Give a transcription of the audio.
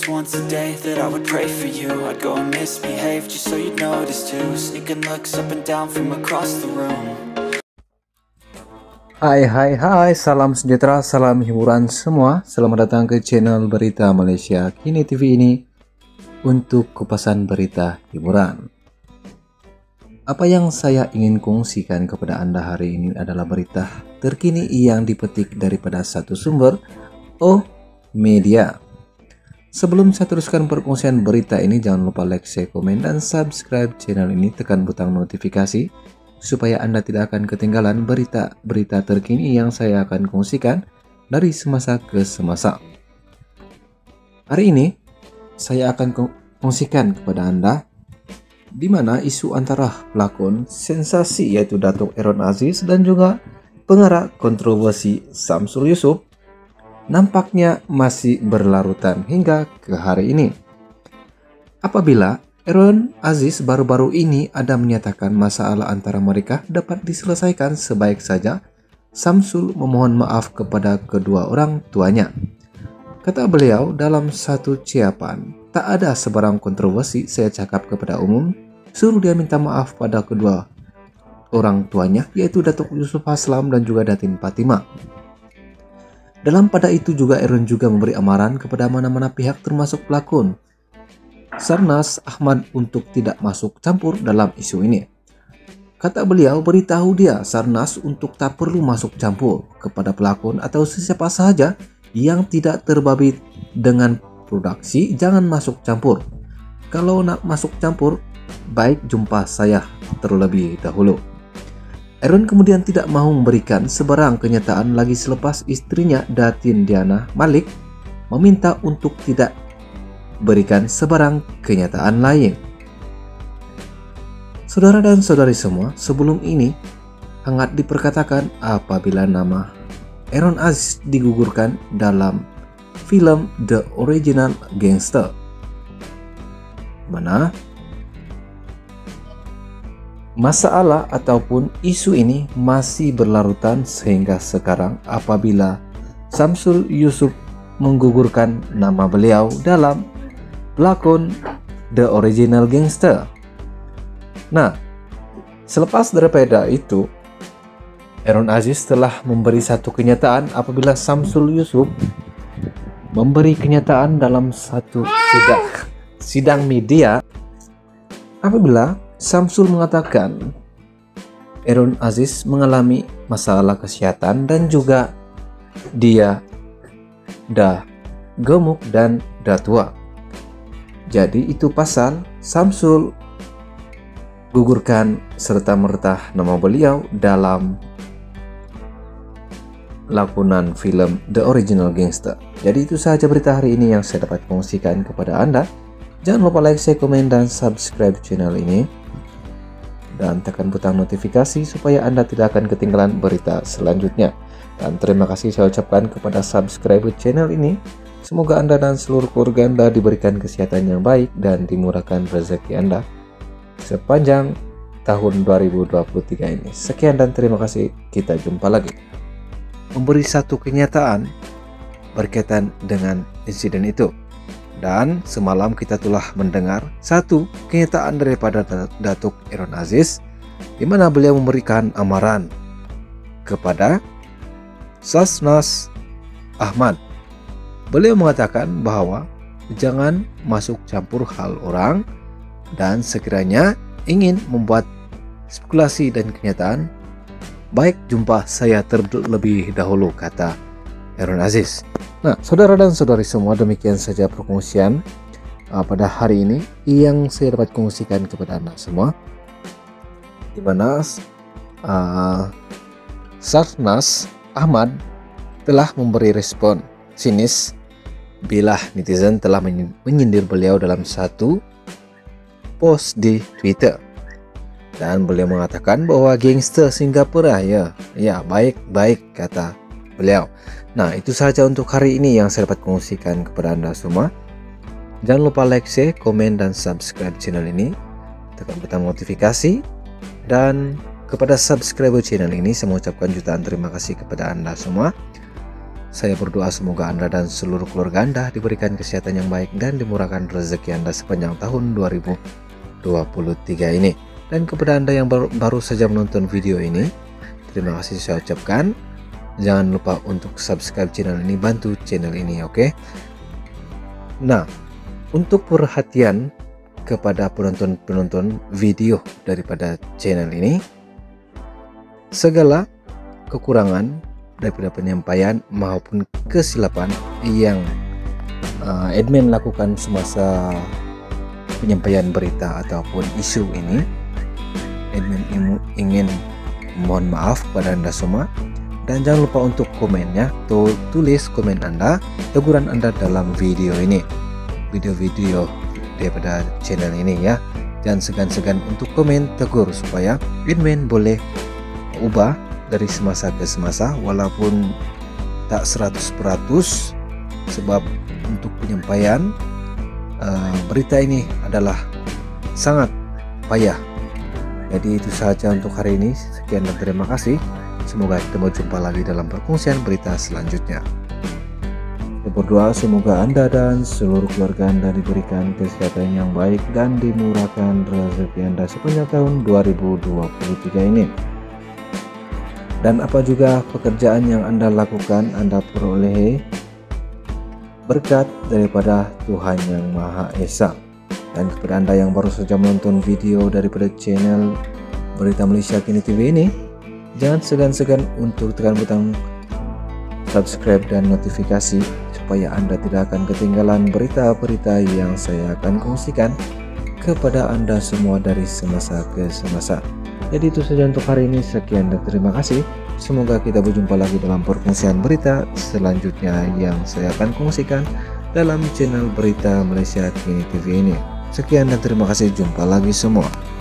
was once a day that I would pray for you. I'd go and misbehave just so you'd notice too. Sneaking looks up and down from across the room. Hai, salam sejahtera, salam hiburan semua. Selamat datang ke channel Berita Malaysia Kini TV ini untuk kupasan berita hiburan. Apa yang saya ingin kongsikan kepada Anda hari ini adalah berita terkini yang dipetik daripada satu sumber, Media. Sebelum saya teruskan perkongsian berita ini, jangan lupa like, share, komen, dan subscribe channel ini. Tekan butang notifikasi supaya Anda tidak akan ketinggalan berita-berita terkini yang saya akan kongsikan dari semasa ke semasa. Hari ini saya akan kongsikan kepada Anda di mana isu antara pelakon sensasi yaitu Datuk Aaron Aziz dan juga pengarah kontroversi Samsul Yusof nampaknya masih berlarutan hingga ke hari ini. Apabila Aaron Aziz baru-baru ini ada menyatakan masalah antara mereka dapat diselesaikan sebaik saja Samsul memohon maaf kepada kedua orang tuanya. Kata beliau dalam satu ucapan, tak ada sebarang kontroversi, saya cakap kepada umum, suruh dia minta maaf pada kedua orang tuanya yaitu Datuk Yusuf Haslam dan juga Datin Fatimah. Dalam pada itu juga Aaron juga memberi amaran kepada mana-mana pihak termasuk pelakon Sarnas Ahmad untuk tidak masuk campur dalam isu ini. Kata beliau, beritahu dia Sarnas untuk tak perlu masuk campur kepada pelakon atau siapa saja yang tidak terbabit dengan produksi, jangan masuk campur. Kalau nak masuk campur, baik jumpa saya terlebih dahulu. Aaron kemudian tidak mau memberikan sebarang kenyataan lagi selepas istrinya Datin Diana Malik meminta untuk tidak berikan sebarang kenyataan lain. Saudara dan saudari semua, sebelum ini hangat diperkatakan apabila nama Aaron Aziz digugurkan dalam film The Original Gangster, mana masalah ataupun isu ini masih berlarutan sehingga sekarang apabila Samsul Yusof menggugurkan nama beliau dalam pelakon The Original Gangster. Nah, selepas daripada itu Aaron Aziz telah memberi satu kenyataan apabila Samsul Yusof memberi kenyataan dalam satu sidang media apabila Samsul mengatakan Aaron Aziz mengalami masalah kesehatan dan juga dia dah gemuk dan dah tua. Jadi itu pasal Samsul gugurkan serta-merta nama beliau dalam lakonan film The Original Gangster. Jadi itu sahaja berita hari ini yang saya dapat kongsikan kepada Anda. Jangan lupa like, share, komen, dan subscribe channel ini. Dan tekan butang notifikasi supaya Anda tidak akan ketinggalan berita selanjutnya. Dan terima kasih saya ucapkan kepada subscriber channel ini. Semoga Anda dan seluruh keluarga Anda diberikan kesehatan yang baik dan dimurahkan rezeki Anda sepanjang tahun 2023 ini. Sekian dan terima kasih. Kita jumpa lagi. Memberi satu kenyataan berkaitan dengan insiden itu. Dan semalam kita telah mendengar satu kenyataan daripada Datuk Aaron Aziz di mana beliau memberikan amaran kepada Sarnas Ahmad. Beliau mengatakan bahwa jangan masuk campur hal orang dan sekiranya ingin membuat spekulasi dan kenyataan, baik jumpa saya terlebih dahulu, kata Aaron Aziz. Nah, saudara dan saudari semua, demikian saja perkongsian pada hari ini yang saya dapat kongsikan kepada Anda semua, di mana Sarnas Ahmad telah memberi respon sinis bila netizen telah menyindir beliau dalam satu post di Twitter. Dan beliau mengatakan bahwa gangster Singapura ya baik kata beliau. Nah, itu saja untuk hari ini yang saya dapat kongsikan kepada Anda semua. Jangan lupa like, share, komen, dan subscribe channel ini. Tekan butang notifikasi. Dan kepada subscriber channel ini, saya mengucapkan jutaan terima kasih kepada Anda semua. Saya berdoa semoga Anda dan seluruh keluarga Anda diberikan kesehatan yang baik dan dimurahkan rezeki Anda sepanjang tahun 2023 ini. Dan kepada Anda yang baru saja menonton video ini, terima kasih saya ucapkan. Jangan lupa untuk subscribe channel ini, bantu channel ini, oke? Nah, untuk perhatian kepada penonton-penonton video daripada channel ini, segala kekurangan daripada penyampaian maupun kesilapan yang admin lakukan semasa penyampaian berita ataupun isu ini, admin ingin mohon maaf kepada Anda semua. Dan jangan lupa untuk komennya, tulis komen Anda, teguran Anda dalam video ini, video-video daripada channel ini ya. Jangan segan-segan untuk komen tegur supaya admin boleh ubah dari semasa ke semasa, walaupun tak 100%, sebab untuk penyampaian berita ini adalah sangat payah. Jadi itu saja untuk hari ini. Sekian dan terima kasih. Semoga kita berjumpa lagi dalam perkongsian berita selanjutnya. Saya berdoa semoga Anda dan seluruh keluarga Anda diberikan kesehatan yang baik dan dimurahkan rezeki Anda sepanjang tahun 2023 ini. Dan apa juga pekerjaan yang Anda lakukan, Anda peroleh berkat daripada Tuhan Yang Maha Esa. Dan kepada Anda yang baru saja menonton video daripada channel Berita Malaysia Kini TV ini, jangan segan-segan untuk tekan butang subscribe dan notifikasi supaya Anda tidak akan ketinggalan berita-berita yang saya akan kongsikan kepada Anda semua dari semasa ke semasa. Jadi itu saja untuk hari ini. Sekian dan terima kasih. Semoga kita berjumpa lagi dalam perkongsian berita selanjutnya yang saya akan kongsikan dalam channel Berita Malaysia Kini TV ini. Sekian dan terima kasih. Jumpa lagi semua.